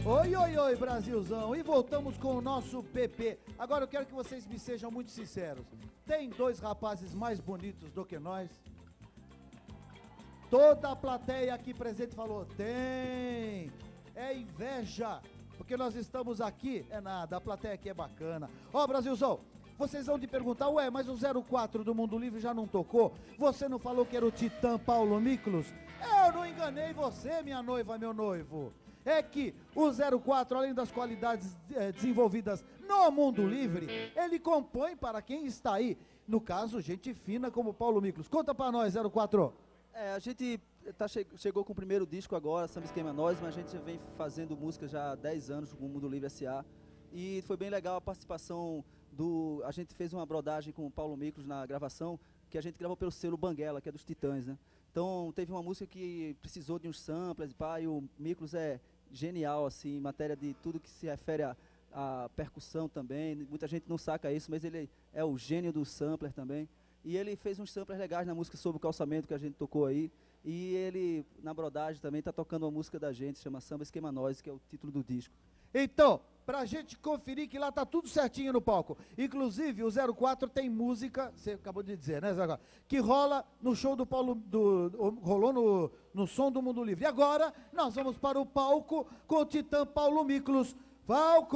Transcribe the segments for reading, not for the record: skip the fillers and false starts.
Oi, oi, oi, Brasilzão, e voltamos com o nosso PP. Agora eu quero que vocês me sejam muito sinceros. Tem dois rapazes mais bonitos do que nós? Toda a plateia aqui presente falou, tem. É inveja, porque nós estamos aqui, é nada, a plateia aqui é bacana. Ó, Brasilzão, vocês vão te perguntar, ué, mas o 04 do Mundo Livre já não tocou? Você não falou que era o Titã Paulo Miklos? Eu não enganei você, minha noiva, meu noivo. É que o 04, além das qualidades desenvolvidas no Mundo Livre, ele compõe para quem está aí. No caso, gente fina como Paulo Miklos. Conta pra nós, 04. A gente chegou com o primeiro disco agora, Samba Esquema Nós, mas a gente já vem fazendo música já há 10 anos com o Mundo Livre S.A. E foi bem legal a participação a gente fez uma brodagem com o Paulo Miklos na gravação, que a gente gravou pelo selo Banguela, que é dos Titãs, né? Então teve uma música que precisou de uns samplers, e o Miklos é genial, assim, em matéria de tudo que se refere a percussão também. Muita gente não saca isso, mas ele é o gênio do sampler também. E ele fez uns samplers legais na música Sobre o Calçamento, que a gente tocou aí. E ele, na brodagem, também está tocando uma música da gente, chama Samba Esquema Nós, que é o título do disco. Então, pra gente conferir que lá tá tudo certinho no palco. Inclusive, o 04 tem música, você acabou de dizer, né, 04? Que rola no show do Paulo, rolou no Som do Mundo Livre. E agora, nós vamos para o palco com o Titã Paulo Miklos. Palco!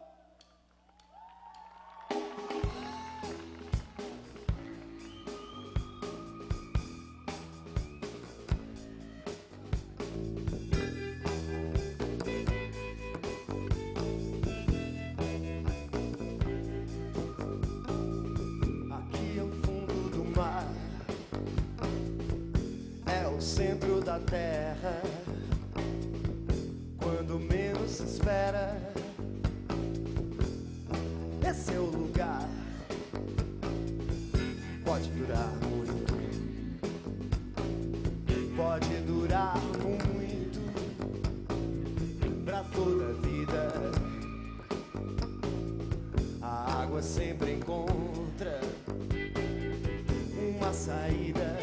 Centro da terra, quando menos se espera, esse é o lugar. Pode durar muito, pode durar muito, pra toda a vida. A água sempre encontra uma saída.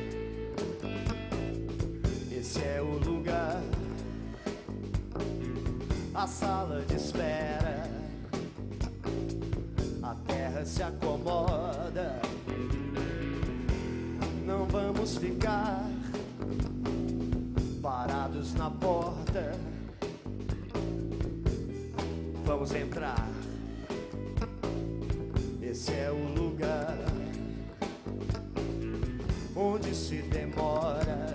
Esse é o lugar, a sala de espera, a terra se acomoda. Não vamos ficar parados na porta, vamos entrar. Esse é o lugar onde se demora.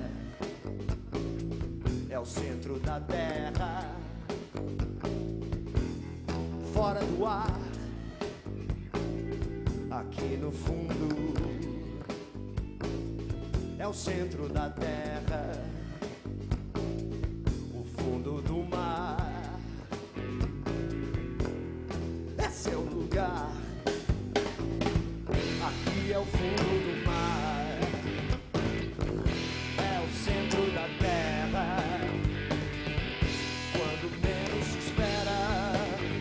É o centro da terra, fora do ar, aqui no fundo. É o centro da terra, o fundo do mar. Esse é o lugar, aqui é o fundo do mar. É o centro da terra, quando menos se espera.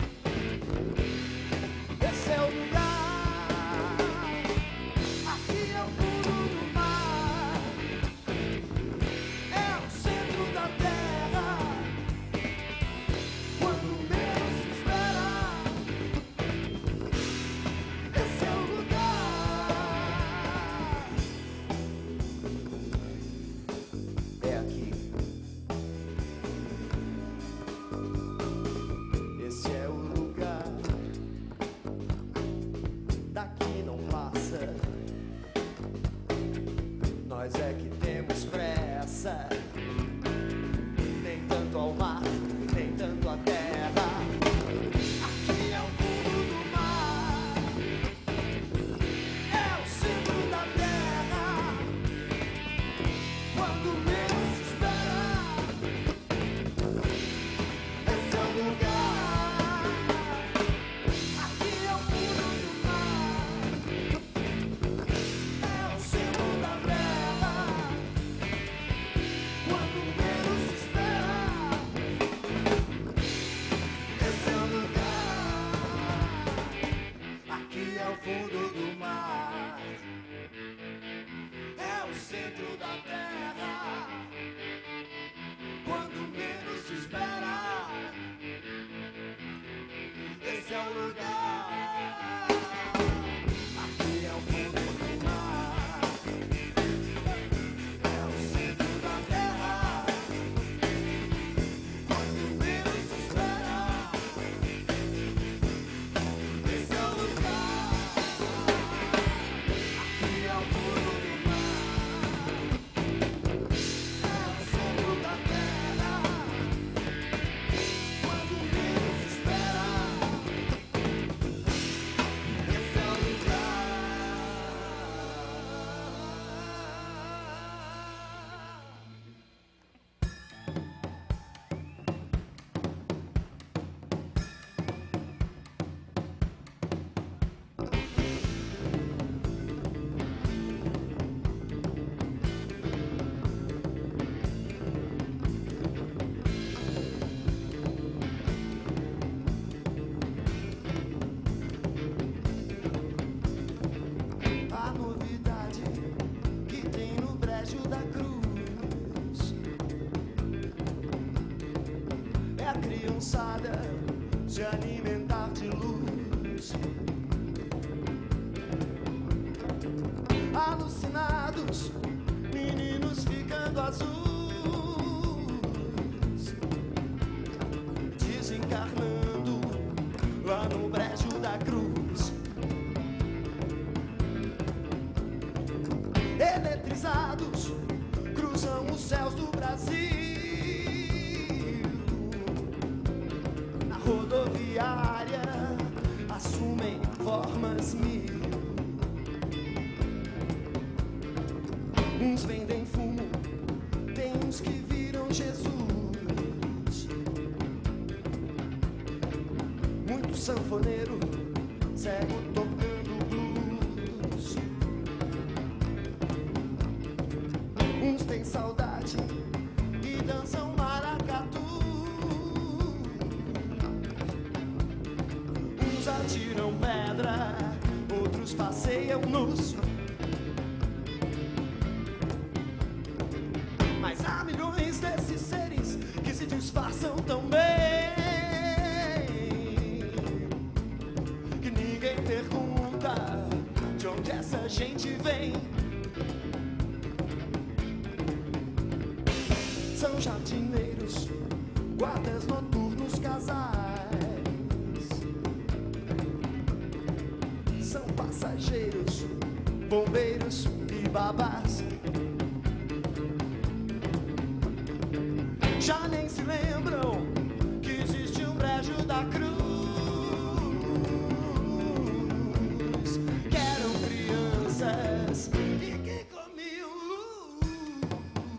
Esse é o lugar, aqui é o fundo do mar. criançada se alimentar de luz. Alucinados, meninos ficando azuis, desencarnando lá no brejo da cruz. Eletrizados, cruzam os céus do Brasil. Na rodoviária, assumem formas mil. Uns vendem fumo, tem uns que viram Jesus. Muito sanfoneiro, cego tocando blues. Uns têm saudade e dançam maracatu. Uns atiram pedra, outros passeiam nus. Mas há milhões desses seres que se disfarçam tão bem que ninguém pergunta de onde essa gente vem. São jardineiros, guardas noturnos, casais. São passageiros, bombeiros e babás. Já nem se lembram que existe um brejo da cruz. Que eram crianças e que comiam luz.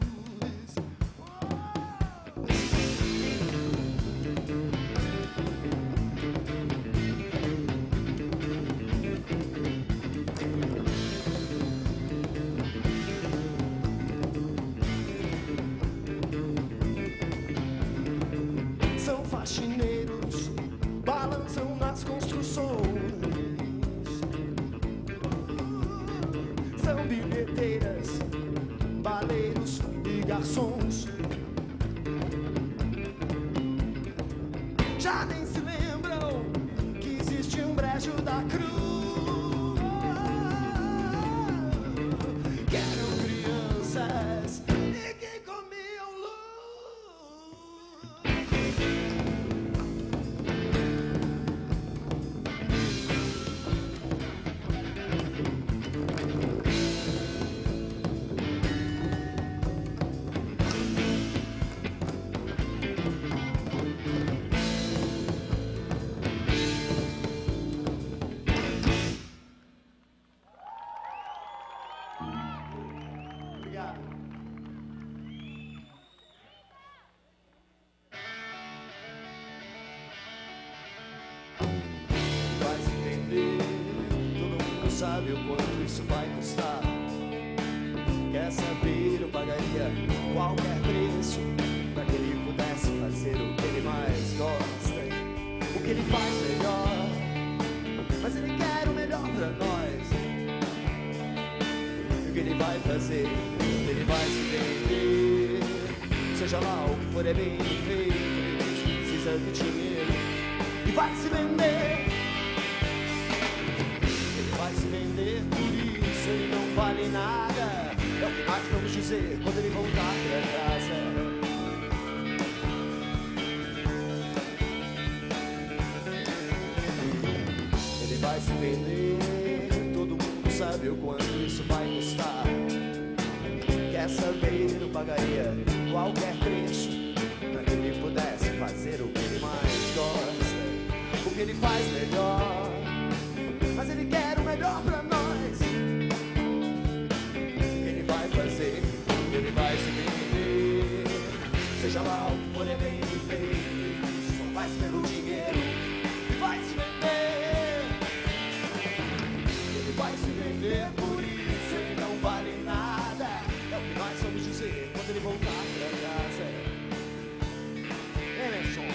São faxineiros, balançam nas construções. São bilheteiras, baleiros e garçons. Já nem se lembram que existe um brejo da cruz. Que eram crianças e que comiam luz. Obrigado. Vai se entender, todo mundo sabe o quanto isso vai custar. Quer saber, eu pagaria qualquer preço pra que ele pudesse fazer o que ele mais gosta, o que ele faz melhor. Mas ele quer o melhor pra nós. O que ele vai fazer, ele vai se vender. Seja lá o que for, é bem feito. Ele diz que precisa de dinheiro e vai se vender. Ele vai se vender, por isso ele não vale nada. É o que nós vamos dizer quando ele voltar pra casa. Ele vai se vender, todo mundo sabe o quanto isso vai custar. Quer saber, eu pagaria qualquer preço pra que ele pudesse fazer o que ele mais gosta, o que ele faz melhor. Mas ele quer o melhor pra nós. O que ele vai fazer, ele vai se vender. Seja lá o que for, é bem feito. Só faz pelo dinheiro e vai se vender. Ele vai se vender, por isso ele não vale nada. É o que nós vamos dizer quando ele voltar pra casa. Emerson.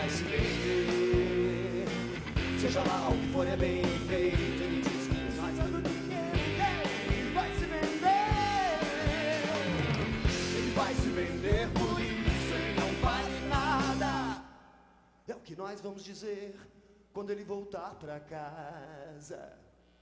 vai se vender. Seja lá o que for, é bem feito. Ele diz que mais todo ninguém vai se vender. Ele vai se vender, por isso ele não vale nada. É o que nós vamos dizer quando ele voltar pra casa.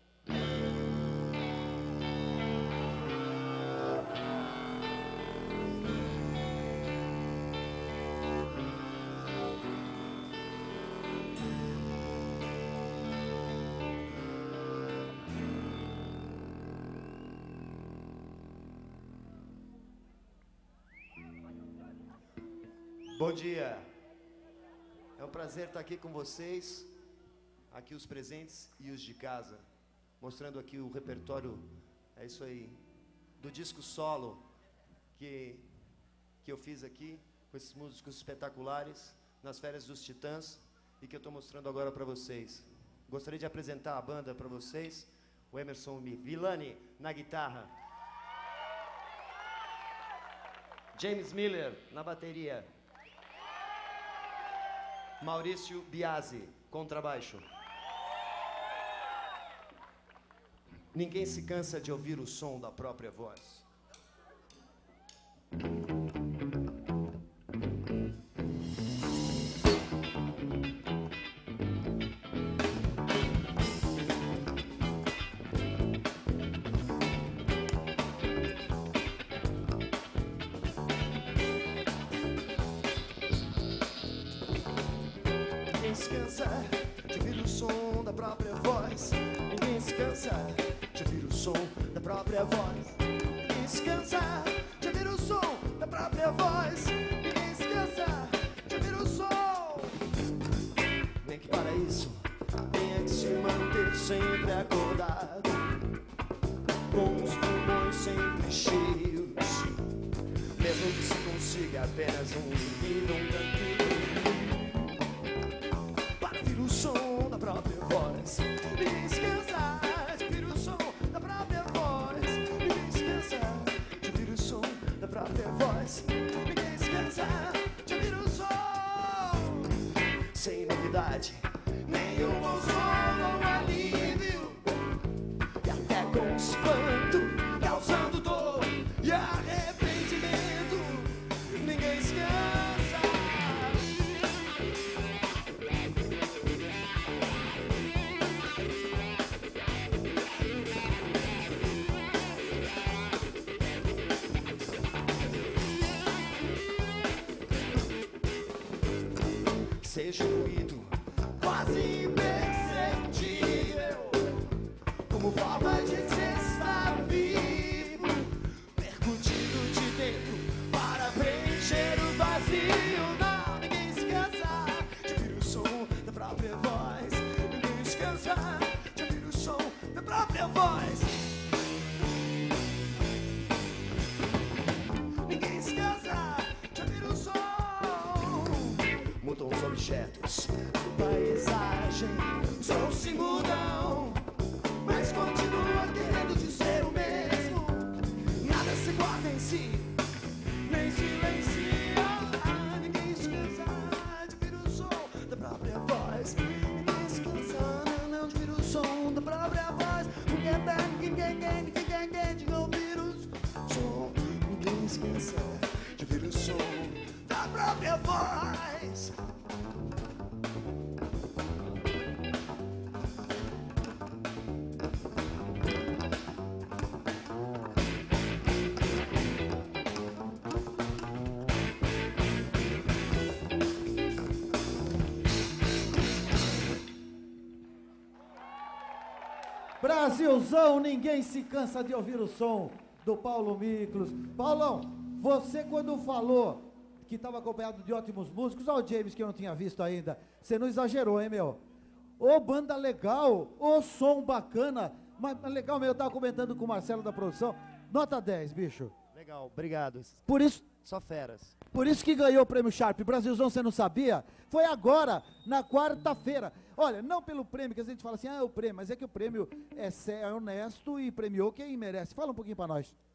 Bom dia. É um prazer estar aqui com vocês, aqui os presentes e os de casa, mostrando aqui o repertório, é isso aí, do disco solo que eu fiz aqui, com esses músicos espetaculares, nas férias dos Titãs, e que eu estou mostrando agora para vocês. Gostaria de apresentar a banda para vocês, o Emerson Villani na guitarra, James Miller na bateria, Maurício Biasi, contrabaixo. Ninguém se cansa de ouvir o som da própria voz. Ninguém se cansa de ouvir o som da própria voz. Ninguém se cansa de ouvir o som da própria voz. Ninguém se cansa de ouvir o som. Nem que para isso tenha que se manter sempre acordado, com os pulmões sempre cheios, mesmo que se consiga apenas minuto para ouvir o som da própria voz. Ninguém se cansa de ouvir o som da própria voz. Ninguém se cansa de ouvir o som da própria voz. Ninguém se cansa de ouvir o som. Sem novidade nenhum consolo ou alívio, e até com espanto, causando dor e arrependimento. Ninguém se cansa. Seja um ruído quase imperceptível, como forma de se estar vivo, percutido de dentro para preencher o vazio. Não, ninguém se cansa de ouvir o som da própria voz. Ninguém se cansa de ouvir o som da própria voz. Ninguém se cansa de ouvir o som. Mudam os objetos, paisagem, os sons se mudam, mas continua querendo dizer o mesmo. Nada se guarda em si, nem silencia. Ninguém se cansa de ouvir o som da própria voz. Ninguém se cansa não de ouvir o som da própria voz. Ninguém de ouvir o som. Ninguém se cansa de ouvir o som da própria voz. Brasilzão, ninguém se cansa de ouvir o som do Paulo Miklos. Paulão, você quando falou que estava acompanhado de ótimos músicos, olha o James que eu não tinha visto ainda, você não exagerou, hein, meu? Ô banda legal, ô som bacana, mas legal mesmo, eu estava comentando com o Marcelo da produção, nota 10, bicho. Legal, obrigado. Por isso, Só feras. por isso que ganhou o prêmio Sharp. Brasilzão, você não sabia? Foi agora, na quarta-feira. Olha, não pelo prêmio, que a gente fala assim, o prêmio, mas é que o prêmio é honesto e premiou quem merece. Fala um pouquinho pra nós.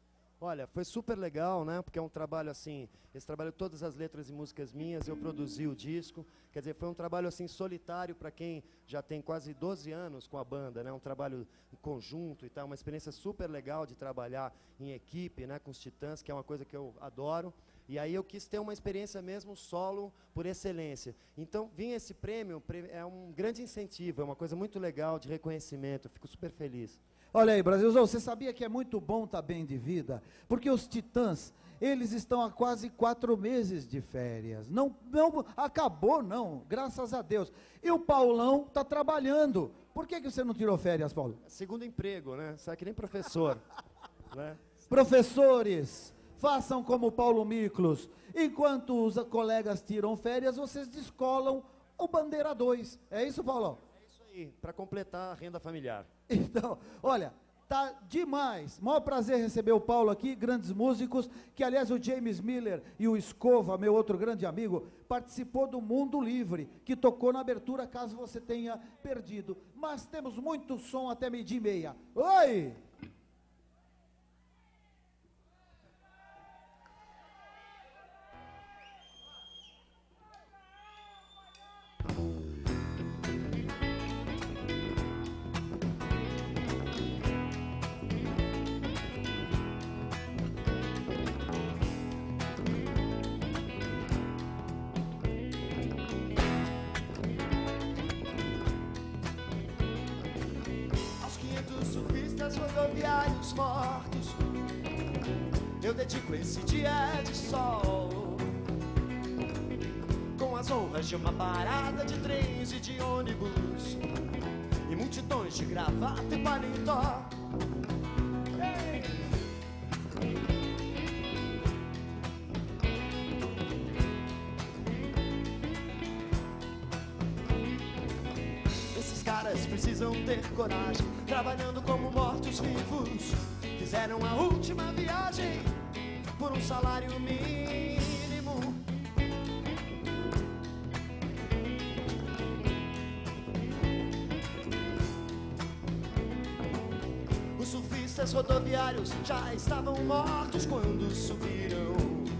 Olha, foi super legal, né? Porque é um trabalho assim, esse trabalho, todas as letras e músicas minhas, eu produzi o disco. Quer dizer, foi um trabalho assim solitário para quem já tem quase 12 anos com a banda, né? Um trabalho em conjunto e tal, uma experiência super legal de trabalhar em equipe, né? Com os Titãs, que é uma coisa que eu adoro. E aí eu quis ter uma experiência mesmo solo por excelência. Então, vir esse prêmio é um grande incentivo, é uma coisa muito legal de reconhecimento, eu fico super feliz. Olha aí, Brasilzão, você sabia que é muito bom estar bem de vida? Porque os Titãs, eles estão há quase 4 meses de férias. Não acabou não, graças a Deus. E o Paulão está trabalhando. Por que você não tirou férias, Paulo? Segundo emprego, né? Sabe que nem professor. Né? Professores, façam como o Paulo Miklos. Enquanto os colegas tiram férias, vocês descolam o Bandeira 2. É isso, Paulão? Para completar a renda familiar. Então, olha, tá demais. Maior prazer receber o Paulo aqui, grandes músicos, que aliás o James Miller e o Escova, meu outro grande amigo, participou do Mundo Livre, que tocou na abertura, caso você tenha perdido. Mas temos muito som até 12:30. Oi! Rodoviários mortos, eu dedico esse dia de sol, com as honras de uma parada de trens e de ônibus, e multidões de gravata e paletó. Esses caras precisam ter coragem, trabalhando como mortos-vivos. Fizeram a última viagem por um salário mínimo. Os surfistas rodoviários já estavam mortos quando subiram.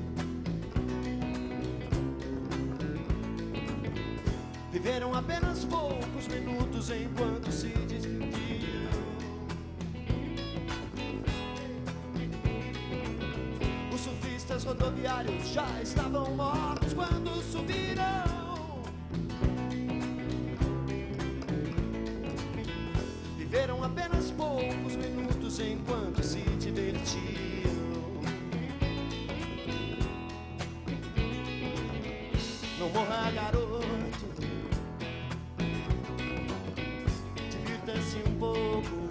Viveram apenas poucos minutos enquanto se despediam. Os surfistas rodoviários já estavam mortos quando subiram. Viveram apenas poucos minutos enquanto se divertiam. Não morra, garoto. Divirta-se um pouco.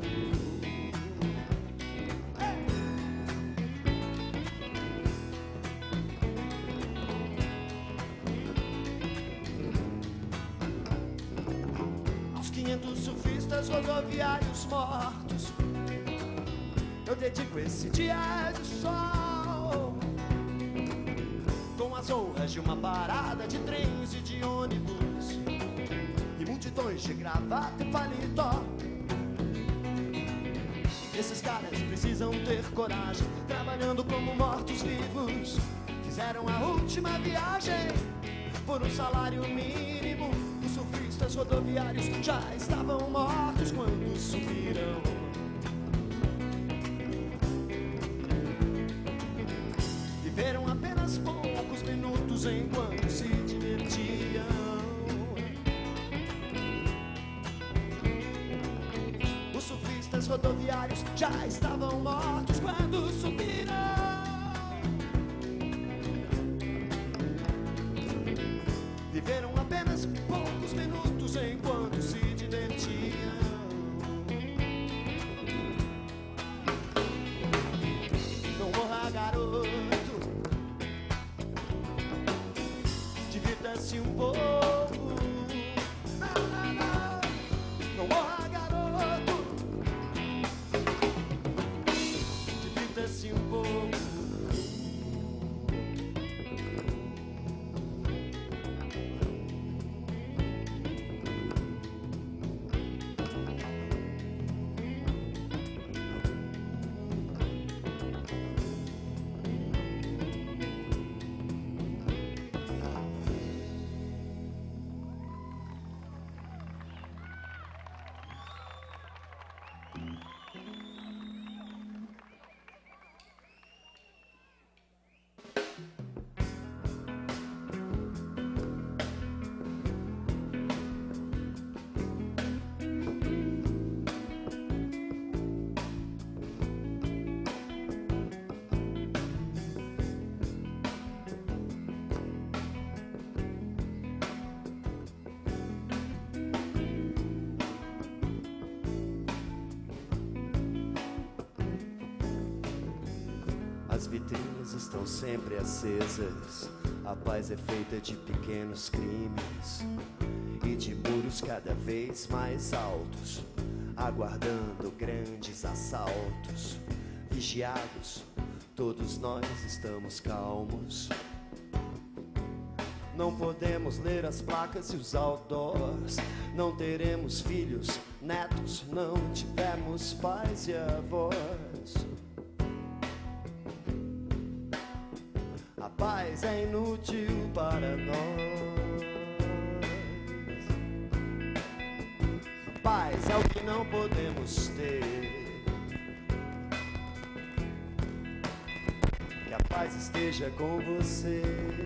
Aos 500 surfistas rodoviários mortos, eu dedico esse dia de sol, com as honras de uma parada de trens e de ônibus, e multidões de gravata e paletó. Esses caras precisam ter coragem, trabalhando como mortos-vivos. Fizeram a última viagem por um salário mínimo. Os surfistas rodoviários já estavam mortos quando subiram. Viveram apenas poucos minutos enquanto se divertiam. Os surfistas rodoviários já estavam mortos quando subiram. Viveram apenas poucos minutos enquanto se divertiam. Não morra, garoto. Divirta-se um pouco. Não morra, garoto. Divirta-se um pouco. As vitrines estão sempre acesas. A paz é feita de pequenos crimes e de muros cada vez mais altos, aguardando grandes assaltos. Vigiados, todos nós estamos calmos. Não podemos ler as placas e os outdoors. Não teremos filhos, netos, não tivemos pais e avós. A paz é inútil para nós. A paz é o que não podemos ter. Que a paz esteja com você.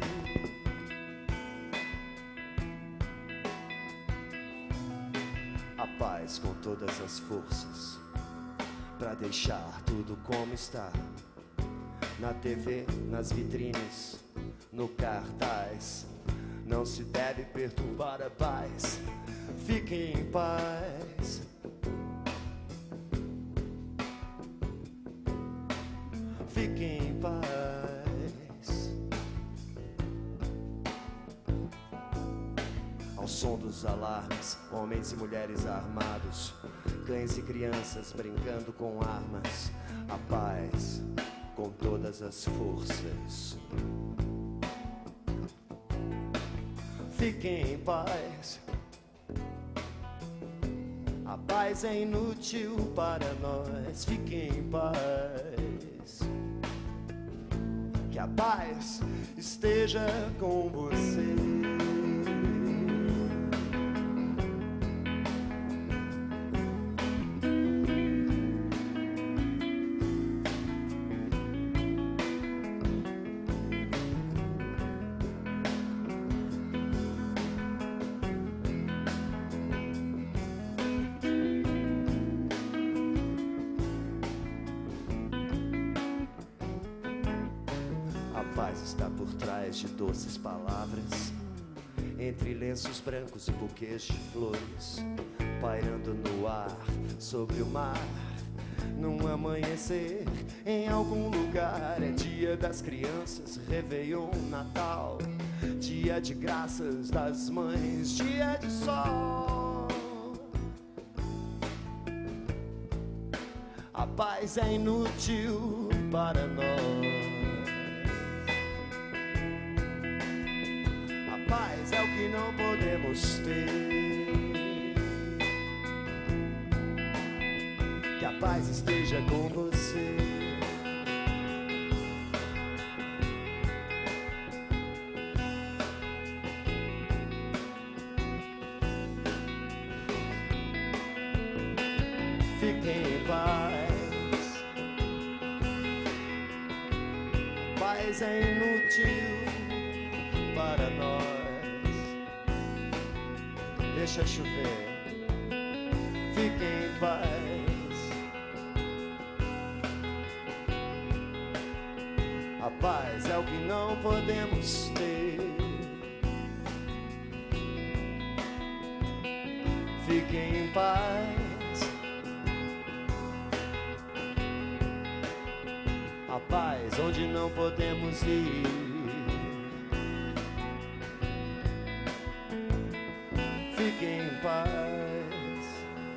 A paz com todas as forças pra deixar tudo como está. Na TV, nas vitrines, no cartaz. Não se deve perturbar a paz. Fiquem em paz. Fiquem em paz. Ao som dos alarmes, homens e mulheres armados, cães e crianças brincando com armas. A paz com todas as forças. Fiquem em paz. A paz é inútil para nós. Fiquem em paz. Que a paz esteja com você. Está por trás de doces palavras, entre lenços brancos e buquês de flores, pairando no ar, sobre o mar, num amanhecer, em algum lugar. É dia das crianças, Réveillon, Natal, dia de graças das mães, dia de sol. A paz é inútil para nós. Paz é o que não podemos ter. Que a paz esteja com você. Fiquem em paz. Paz é inútil para nós. Deixa chover. Fiquem em paz. A paz é o que não podemos ter. Fiquem em paz. A paz onde não podemos ir. Fiquem em paz.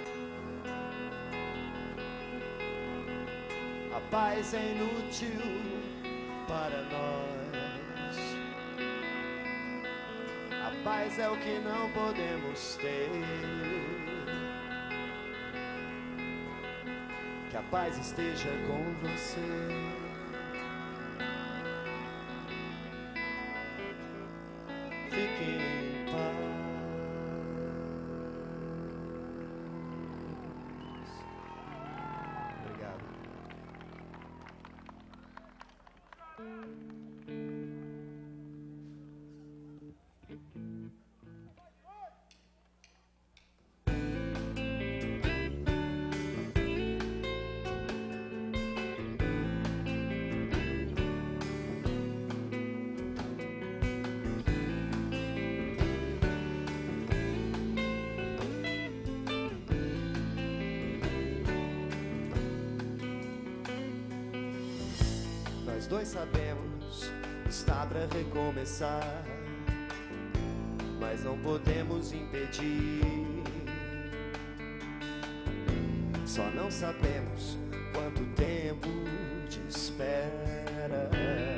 A paz é inútil para nós. A paz é o que não podemos ter. Que a paz esteja com você. Fiquem em paz. Nós dois sabemos que está pra recomeçar, mas não podemos impedir. Só não sabemos quanto tempo te espera.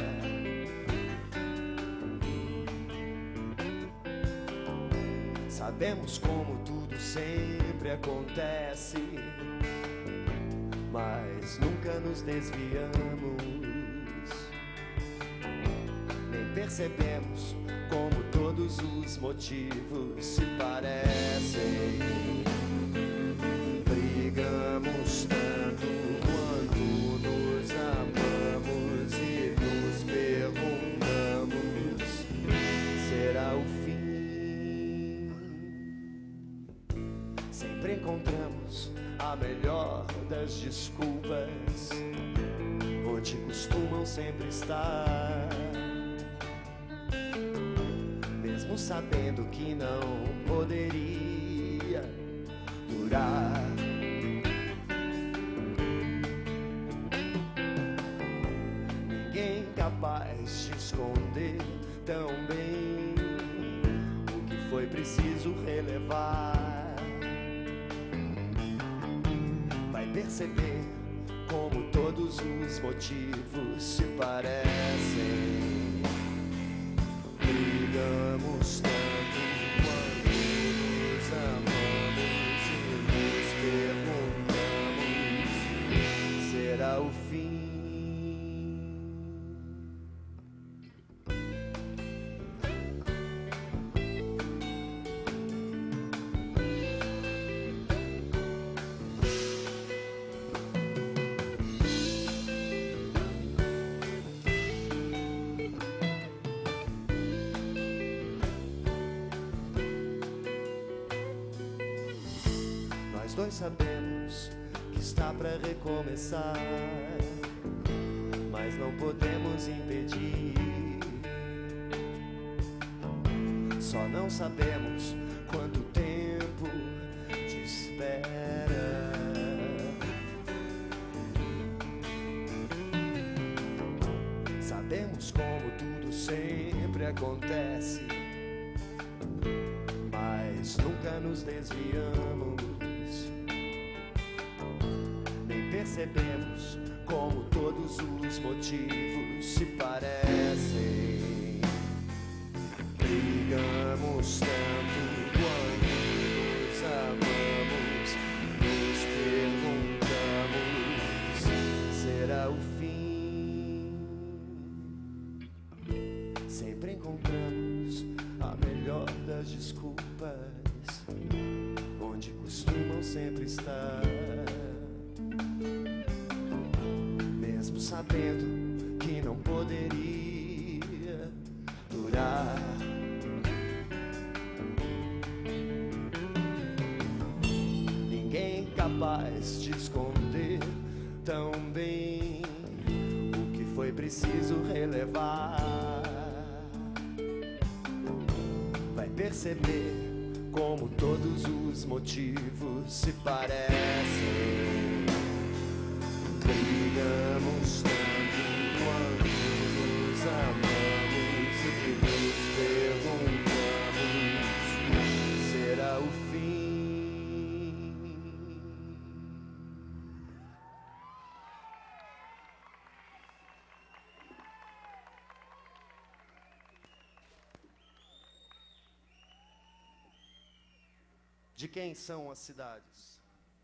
Sabemos como tudo sempre acontece, mas nunca nos desviamos. Nem percebemos como todos os motivos se parecem. Brigamos tanto quando nos amamos e nos perguntamos: será o fim? Sempre encontramos a melhor das desculpas, onde costumam sempre estar, mesmo sabendo que não poderia durar. Ninguém capaz de esconder tão bem o que foi preciso relevar. Vai perceber como todos os motivos se parecem. Brigamos tanto quando nos amamos e nos perguntamos: será o fim? Nós dois sabemos que está pra recomeçar, mas não podemos impedir. Só não sabemos quanto tempo te espera. Sabemos como tudo sempre acontece, mas nunca nos desviamos. Percebemos como todos os motivos se parecem. Brigamos tanto quando nos amamos, nos perguntamos: será o fim? Sempre encontramos a melhor das desculpas, onde costumam sempre estar, mesmo sabendo que não poderia durar. Ninguém capaz de esconder tão bem o que foi preciso relevar. Vai perceber como todos os motivos se parecem. Brigamos tanto quando nos amamos e nos perguntamos: será o fim? De quem são as cidades?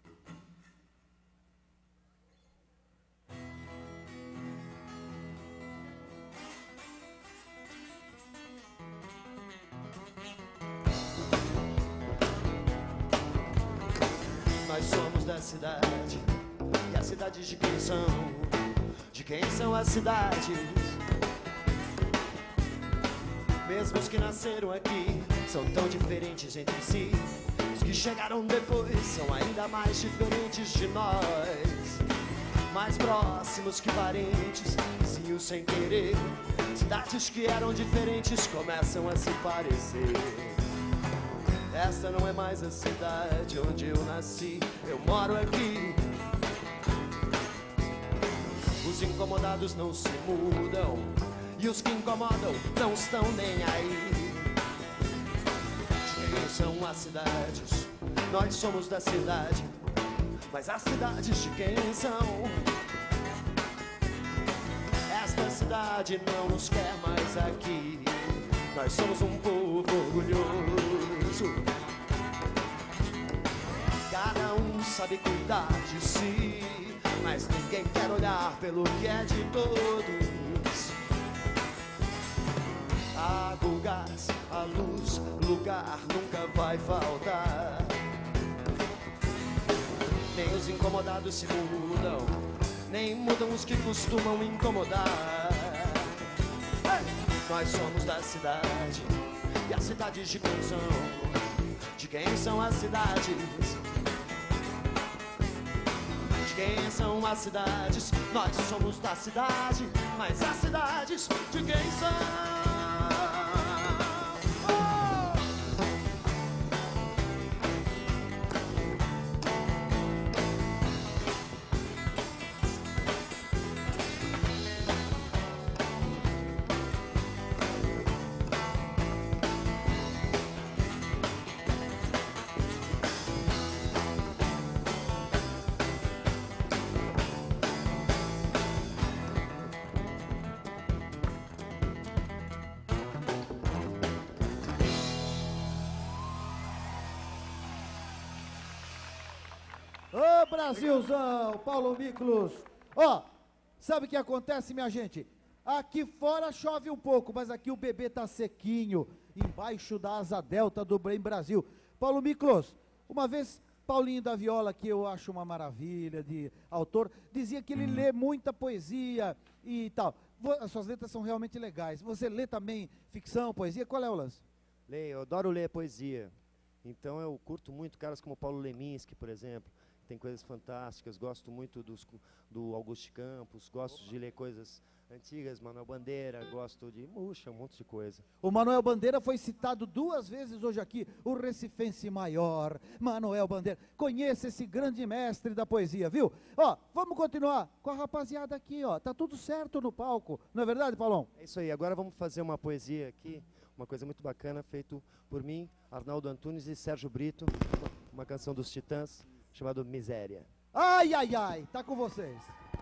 Nós somos da cidade, e as cidades de quem são? De quem são as cidades? Mesmo os que nasceram aqui são tão diferentes entre si. Os que chegaram depois são ainda mais diferentes de nós. Mais próximos que parentes, vizinhos sem querer. Cidades que eram diferentes começam a se parecer. Esta não é mais a cidade onde eu nasci, eu moro aqui. Os Os incomodados não se mudam e os que incomodam não estão nem aí. De quem são as cidades? Nós somos da cidade, mas as cidades de quem são? Esta cidade não nos quer mais aqui. Nós somos um povo orgulhoso. Cada um sabe cuidar de si, mas ninguém quer olhar pelo que é de todos. Água, o gás, a luz, lugar nunca vai faltar. Nem os incomodados se mudam, nem mudam os que costumam incomodar. Nós somos da cidade, e as cidades de quem são? De quem são as cidades? De quem são as cidades? Nós somos da cidade, mas as cidades de quem são? Ô, Brasilzão, Paulo Miklos. Ó, sabe o que acontece, minha gente? Aqui fora chove um pouco, mas aqui o bebê tá sequinho, embaixo da asa delta do Bem Brasil. Paulo Miklos, uma vez Paulinho da Viola, que eu acho uma maravilha de autor, dizia que ele lê muita poesia e tal. As suas letras são realmente legais. Você lê também ficção, poesia? Qual é o lance? Leio, eu adoro ler poesia. Então eu curto muito caras como Paulo Leminski, por exemplo. Tem coisas fantásticas, gosto muito do Augusto Campos, gosto de ler coisas antigas, Manuel Bandeira, gosto de um monte de coisa. O Manuel Bandeira foi citado 2 vezes hoje aqui, o recifense maior, Manuel Bandeira. Conheça esse grande mestre da poesia, viu? Ó, vamos continuar com a rapaziada aqui, ó, tá tudo certo no palco, não é verdade, Paulão? É isso aí, agora vamos fazer uma poesia aqui, uma coisa muito bacana, feito por mim, Arnaldo Antunes e Sérgio Brito, uma canção dos Titãs, chamado Miséria. Ai, ai, ai, tá com vocês.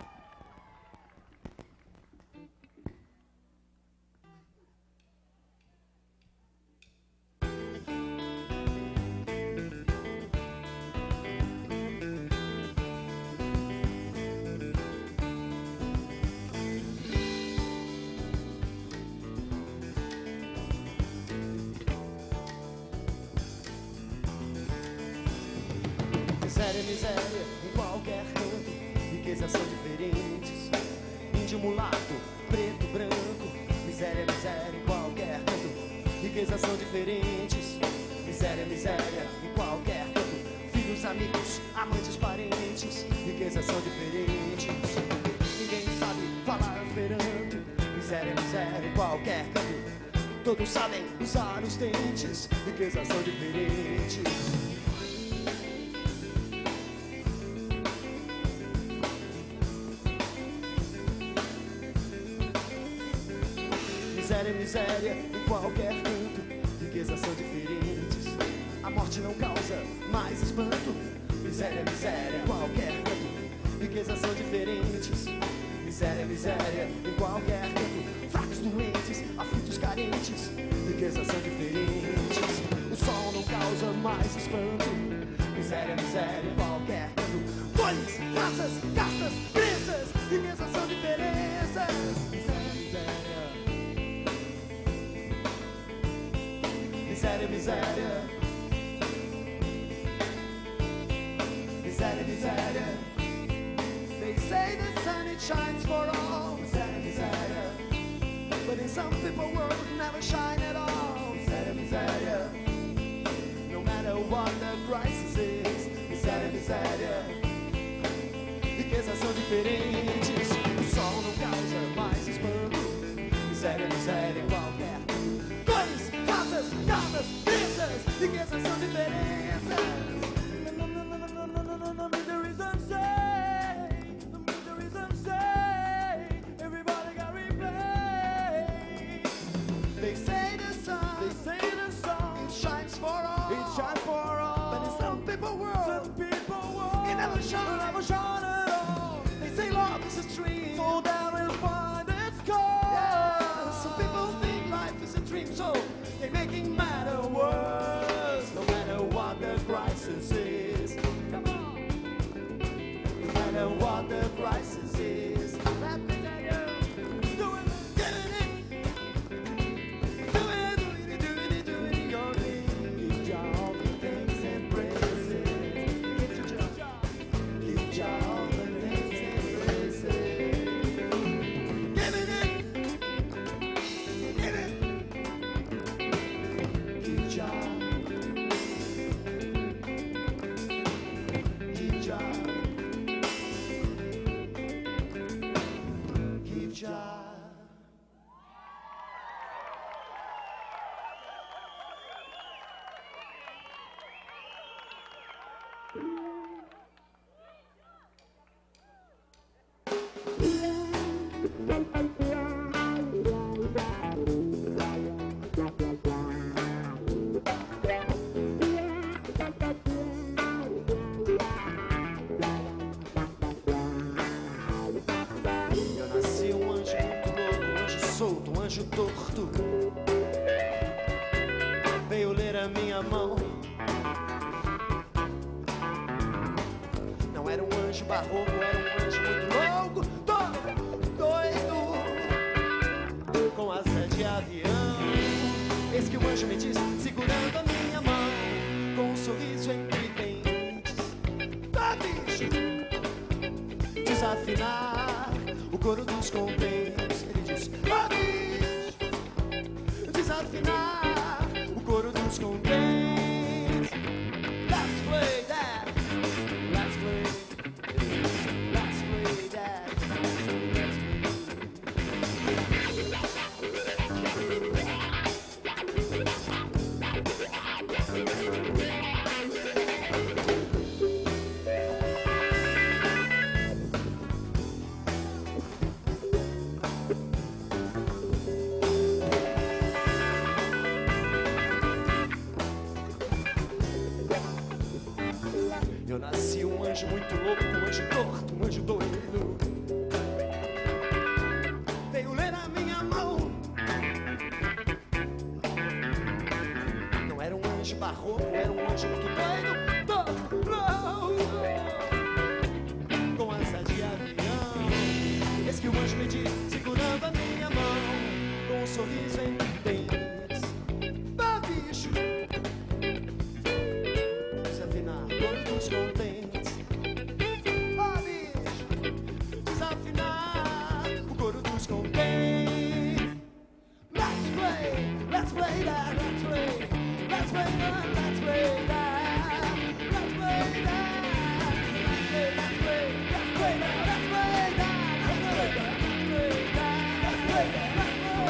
Miséria, miséria, em qualquer canto, riquezas são diferentes. Índio, mulato, preto, branco. Miséria, miséria, em qualquer canto, riquezas são diferentes. Miséria, miséria, em qualquer canto. Filhos, amigos, amantes, parentes. Riquezas são diferentes. Ninguém sabe falar esperanto. Miséria, miséria, em qualquer canto. Todos sabem usar os dentes. Riquezas são diferentes. Miséria, miséria, em qualquer canto, riquezas são diferentes. A morte não causa mais espanto. Miséria, miséria, em qualquer canto, riquezas são diferentes. Miséria, miséria, em qualquer canto, fracos, doentes, aflitos, carentes. Riquezas são diferentes. O sol não causa mais espanto. Miséria, miséria, em qualquer canto. Folhas, raças, castas, crenças. Riquezas são diferenças. Miséria, miséria. Miséria, miséria. They say the sun it shines for all. Miséria, miséria. But in some people world it never shine at all. Miséria, miséria. No matter what the crisis is. Miséria, miséria. Riquezas são diferentes. O sol não causa mais espanto. Miséria, miséria, qualquer cores, raças, castas, crenças, riquezas são diferenças. The misery's unsafe, the misery's unsafe. shine, never shine at all. They say love is a dream, fall down and find its cause. Yeah, some people think life is a dream, so they're making matter worse. No matter what the crisis is, come on. No matter what the crisis is, let me tell you, do it, get it. Do it, do it, do it, your thing. Give Jah all the things and praise it. Give Jah all the things and praise it. Give it, give it. Give Jah. Give Jah. Give Jah. Eu nasci um anjo muito louco, um anjo solto, um anjo torto. Veio ler a minha mão. Não era um anjo barroco, era um anjo muito louco, todo doido, com asa de avião. Eis que o anjo me disse, segurando a minha mão, com um sorriso entre dentes. Tá, bicho! Desafinar o coro dos contentes. Ele diz, ah, bicho! Desafinar o coro dos contentes. Let's play that. Let's play. Let's play that. Eu nasci um anjo muito louco, um anjo torto, um anjo doido. Veio ler a minha mão. Não era um anjo barroco, era um anjo muito doido. Com asa de avião. Eis que o anjo me disse, segurando a minha mão, com um sorriso entre dentes. Ah, bicho! Desafinar cor dos contentes. Ah, bicho! Desafinar o coro dos contentes. Let's play that, let's play that, let's play that, let's play that, let's play that, let's play that, let's play that, let's play that, let's play that, let's play that, let's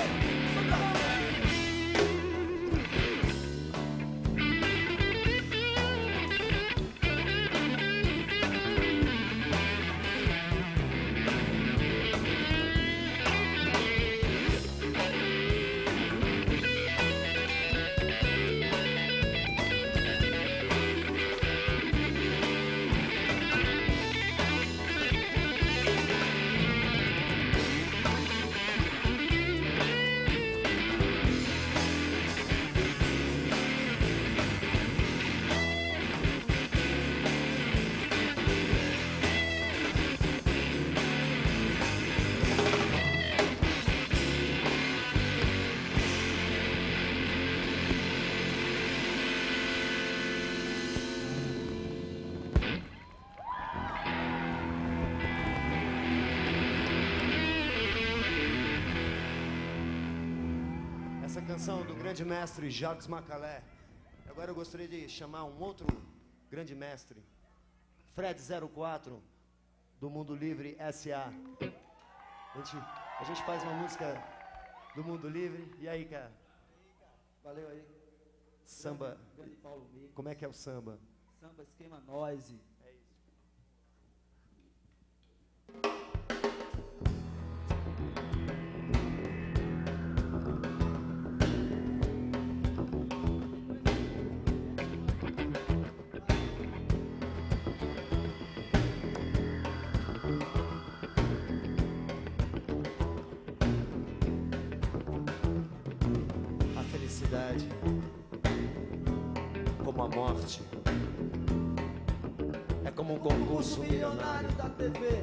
essa canção do grande mestre Jacques Macalé. Agora eu gostaria de chamar um outro grande mestre, Fred 04, do Mundo Livre S.A. A gente faz uma música do Mundo Livre. E aí, cara? Valeu aí. Samba. Grande Paulo Mico. Como é que é o samba? Samba Esquema Noise. É isso. verdade, como a morte, é como um concurso milionário da TV.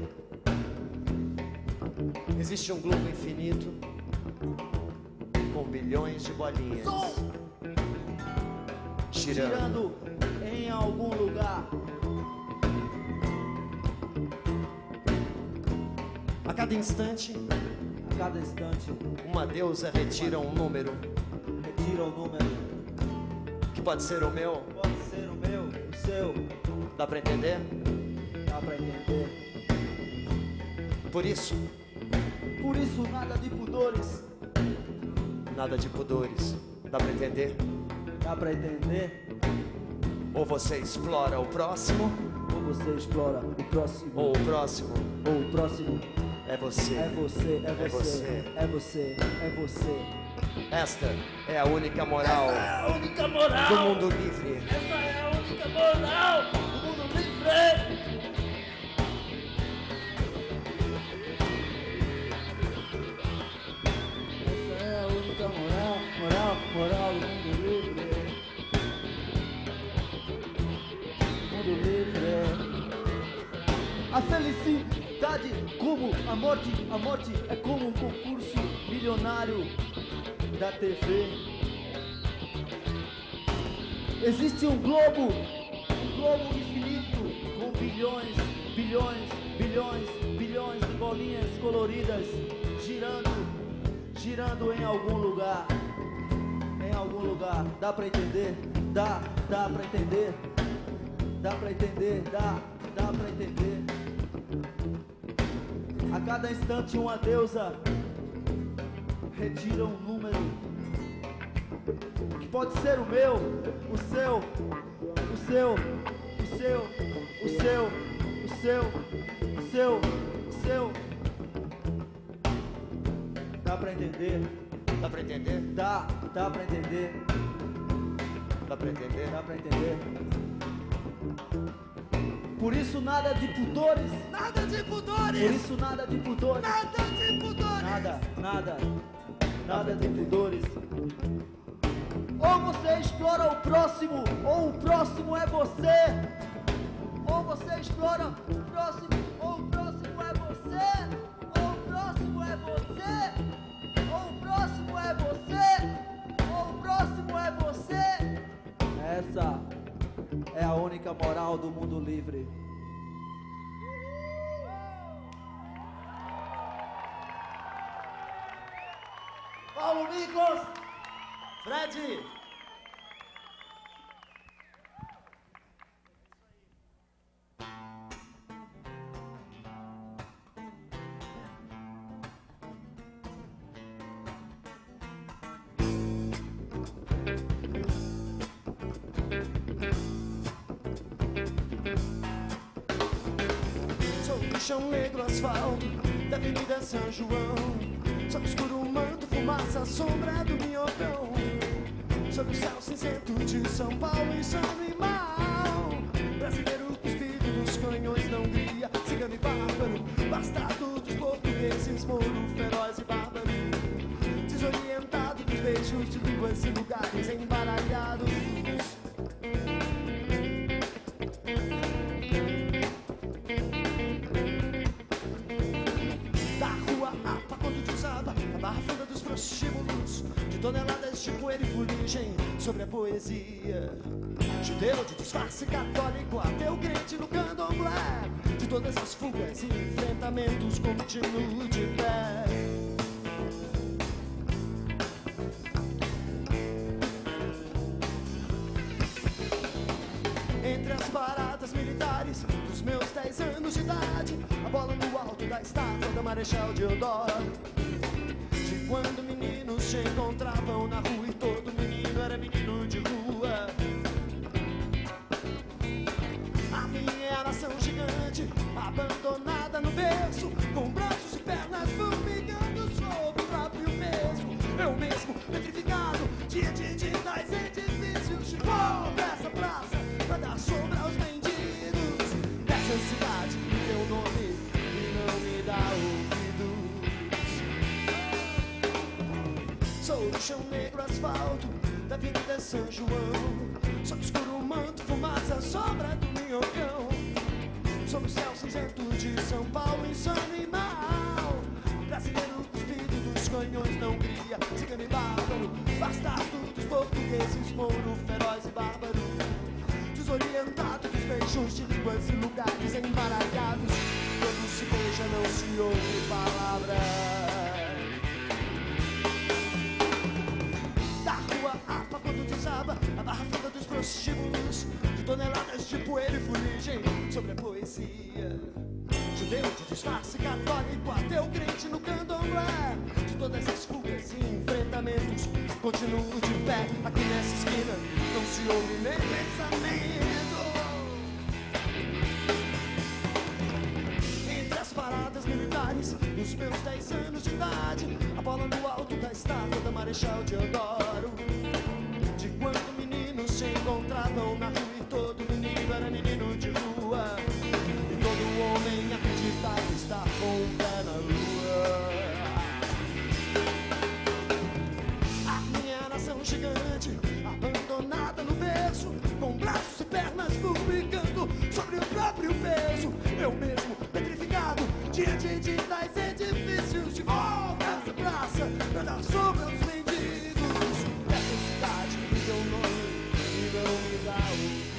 Existe um globo infinito com bilhões de bolinhas girando em algum lugar. a cada instante. Uma deusa retira um número que pode ser o meu, o seu. dá pra entender? Dá pra entender. Por isso, nada de pudores. nada de pudores, dá pra entender? Dá pra entender? Ou você explora o próximo, Ou você explora o próximo. ou o próximo Ou o próximo é você. é você, é É você, você. é você, é você. Esta é a única moral A única moral. do mundo livre. Essa é a única moral do mundo livre. Essa é a única moral do mundo livre. Mundo livre. A felicidade como a morte é como um concurso milionário da TV. Existe um globo infinito com bilhões de bolinhas coloridas girando em algum lugar. Dá pra entender? Dá pra entender? Dá pra entender? Dá pra entender? A cada instante uma deusa retira um número que pode ser o meu, o seu, o seu, o seu, o seu, o seu, o seu, o seu. Dá pra entender? Dá pra entender? Dá pra entender? Dá pra entender? Dá pra entender? Por isso nada de pudores. Nada de pudores! Por isso nada de pudores. Nada de pudores! Nada de pudores. Ou você explora o próximo, ou o próximo é você. Ou você explora o próximo, ou o próximo é você. Ou o próximo é você. Ou o próximo é você. Ou o próximo é você. Essa é a única moral do mundo livre. Paulo Miklos! Fred! Sobre o chão negro, asfalto da Avenida São João. Sob o escuro manto, fumaça, sombra do minhocão. Sobre o céu cinzento de São Paulo, insano e mal. Brasileiro cuspido dos canhões da Hungria. Cigano e bárbaro, bastardo dos portugueses. Moro feroz e bárbaro, desorientado dos beijos de línguas e lugares embaralhados. De toneladas de poeira e fuligem sobre a poesia. Judeu de disfarce católico, ateu crente no candomblé. De todas as fugas e enfrentamentos, continuo de pé. Entre as paradas militares dos meus 10 anos de idade, a bola no alto da estátua da Marechal Deodoro. Quando meninos se encontravam na rua e todo menino era menino de rua. A minha era nação gigante, abandonada no berço, com braços e pernas formigando sobre o próprio mesmo. Eu mesmo, petrificado, diante de tais edifícios. De volta essa praça pra dar sombra aos mendigos. Dessa cidade me deu nome e não me dá ouvidos. Sou o chão negro, asfalto da Avenida São João. Sob escuro manto, fumaça, sombra do minhocão. Sob o céu cinzento de São Paulo, insano e mal. Brasileiro cuspido dos canhões da Hungria, cigano e bárbaro, bastardo dos portugueses, mouro, feroz e bárbaro. Desorientado dos beijos de línguas e lugares embaralhados. Quando se beija não se ouve palavra. Da rua apa quando desaba a barra funda dos prostíbulos, de toneladas de poeira e fuligem sobre a poesia. Judeu de disfarce, católico, ateu, crente no candomblé. De todas as fugas e enfrentamentos, continuo de pé. Aqui nessa esquina não se ouve nem pensamento. Entre as paradas militares, nos meus 10 anos de idade, a bola no alto da estátua da Marechal Deodoro. De quando meninos se encontravam na rua e todo menino era menino de rua. Todo homem acreditava estar com o pé na lua. A minha nação gigante, abandonada no berço, com braços e pernas publicando sobre o próprio peso. Eu mesmo, petrificado, diante de tais edifícios, de volta a essa praça, pra dar sombra aos mendigos dessa cidade que deu nome e não me dá ouvidos.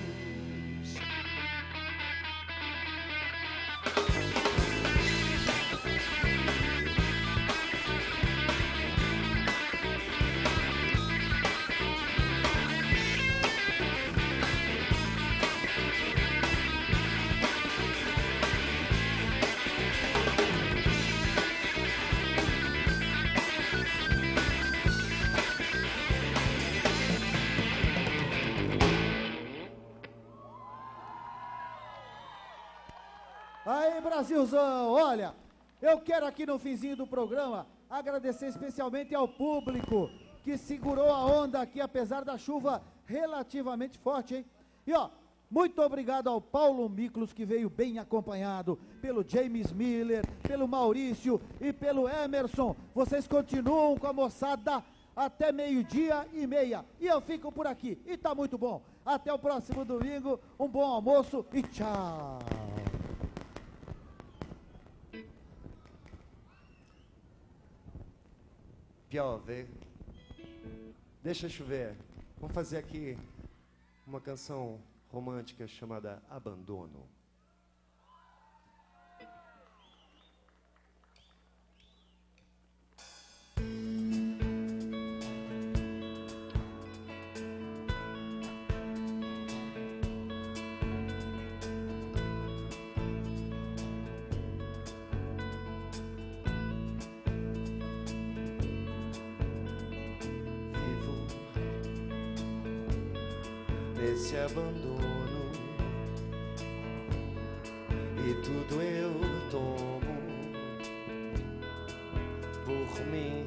Aí, Brasilzão, olha, eu quero aqui no finzinho do programa agradecer especialmente ao público que segurou a onda aqui, apesar da chuva relativamente forte, hein? E ó, muito obrigado ao Paulo Miklos, que veio bem acompanhado, pelo James Miller, pelo Maurício e pelo Emerson. Vocês continuam com a moçada até 12:30. E eu fico por aqui. E tá muito bom. Até o próximo domingo. Um bom almoço e tchau. Piove, deixa chover. Vamos fazer aqui uma canção romântica chamada Abandono. Esse abandono e tudo eu tomo por mim.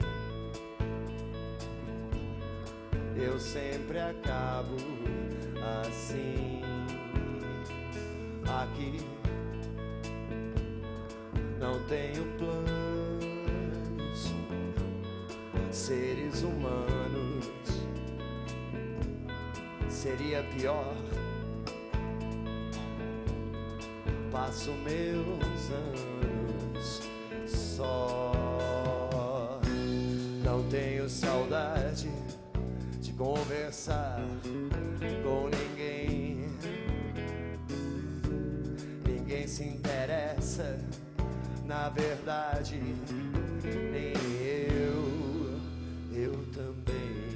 Eu sempre acabo assim. Aqui não tenho planos, seres humanos. Seria pior. Passo meus anos só. Não tenho saudade de conversar com ninguém. Ninguém se interessa, na verdade, nem eu também.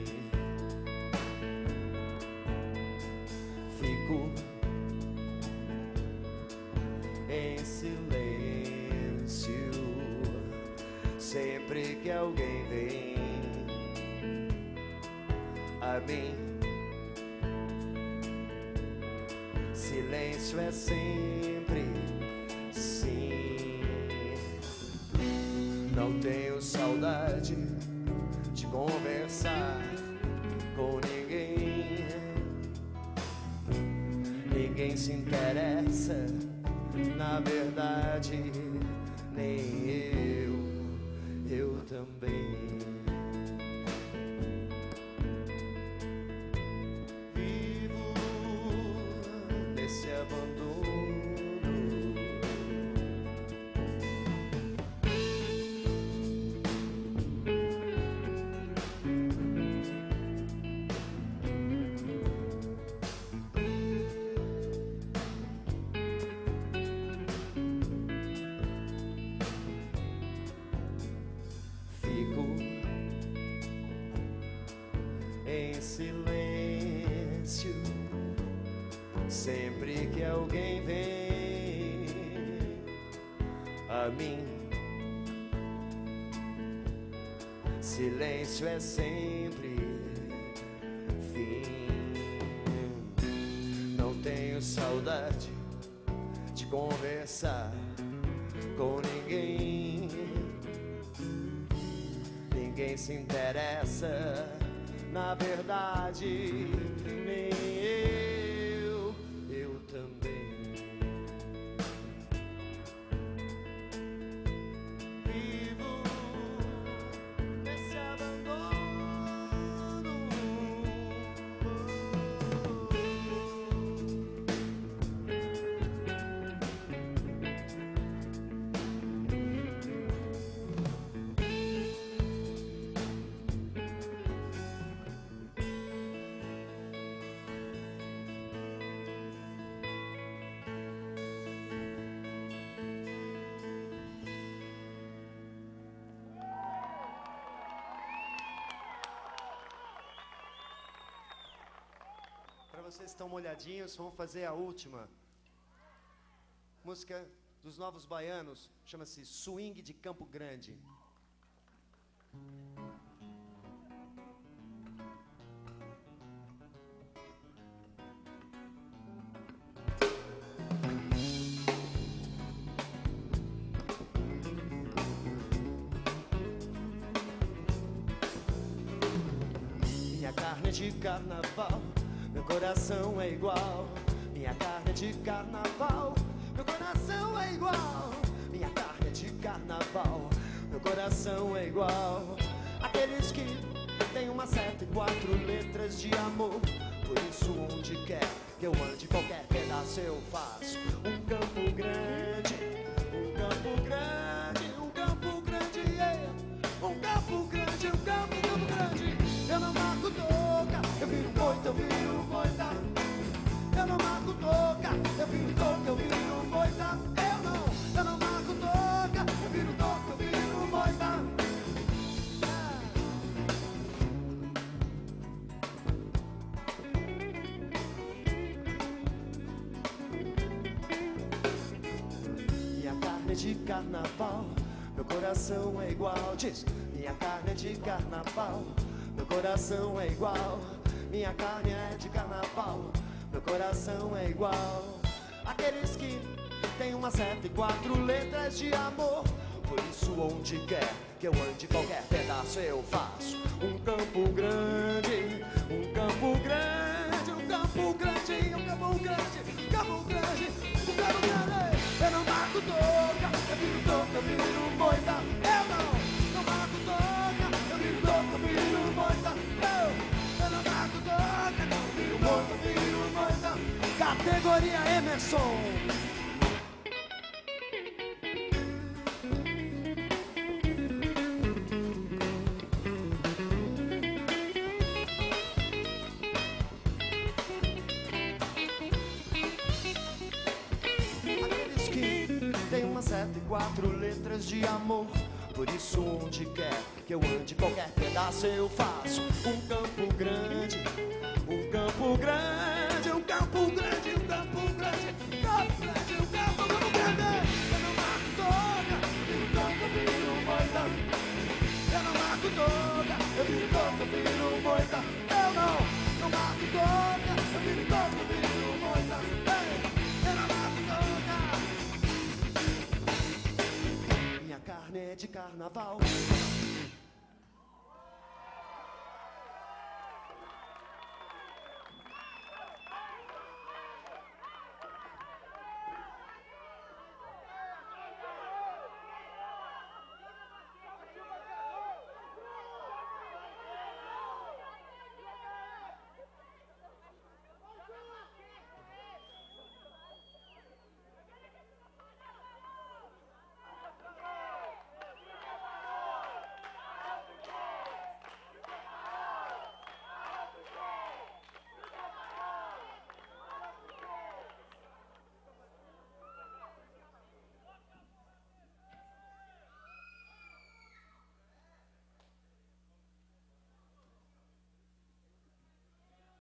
Fico em silêncio sempre que alguém vem a mim. Silêncio é sempre sim. Não tenho saudade de conversar com ninguém. Ninguém se interessa, na verdade, nem eu também. silêncio. Sempre que alguém vem a mim, silêncio é sempre fim. Não tenho saudade de conversar com ninguém. Ninguém se interessa, na verdade, nem eu também. Vivo nesse abandono. Para vocês que estão molhadinhos, vamos fazer a última. Música dos Novos Baianos, chama-se Swing de Campo Grande. Minha carne é de carnaval, meu coração é igual. Minha carne é de carnaval, meu coração é igual. Minha carne é de carnaval, meu coração é igual. Aqueles que têm uma seta e 4 letras de amor. Por isso onde quer que eu ande, qualquer pedaço eu faço. Um campo grande, um campo grande, um campo grande, yeah. Um campo grande, um campo grande. Eu não marco toca, eu viro moita, eu viro moita. Eu não marco toca, eu viro toca, eu viro moita. Eu não marco toca, eu viro toca, eu viro moita. Minha carne é de carnaval, meu coração é igual. Diz, minha carne é de carnaval, meu coração é igual. Minha carne é de carnaval, meu coração é igual. Aqueles que têm uma seta e 4 letras de amor. Por isso onde quer que eu ande, qualquer pedaço eu faço. Um campo grande, um campo grande, um campo grande, um campo grande, um campo grande, um campo grande. Eu não marco toca, eu viro toca, eu viro moita. Eu não marco toca, eu viro toca, eu viro moita. Eu não marco toca, eu viro moita, eu viro moita. Categoria Emerson. Aqueles que têm uma seta e 4 letras de amor. Por isso onde quer que eu ande, qualquer pedaço eu faço. Um campo grande, um campo grande, um campo grande, um campo grande, um campo grande, um campo grande. Eu não marco toca, eu viro toca, eu viro moita. Eu não marco toca, eu viro toca, eu viro moita. Eu não marco toca, eu viro toca, eu viro moita. Eu não marco toca. Minha carne é de carnaval,